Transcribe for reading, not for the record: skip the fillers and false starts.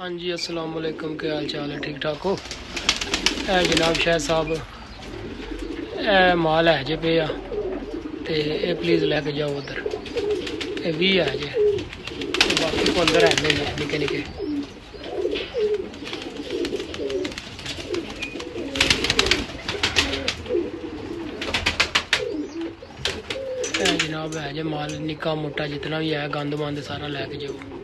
हाँ जी, अस्सलाम वालेकुम, क्या हाल चाल है? ठीक ठाक हो? ए जनाब शाह साहब, ए माल है जे पे ते ए प्लीज़ लैके जाओ उधर। ए 20 है जे, ते बाकी को अंदर है निके निके। ए जनाब है जे माल निक्का मोटा जितना भी है, गंद मंद सारा लैके जाओ।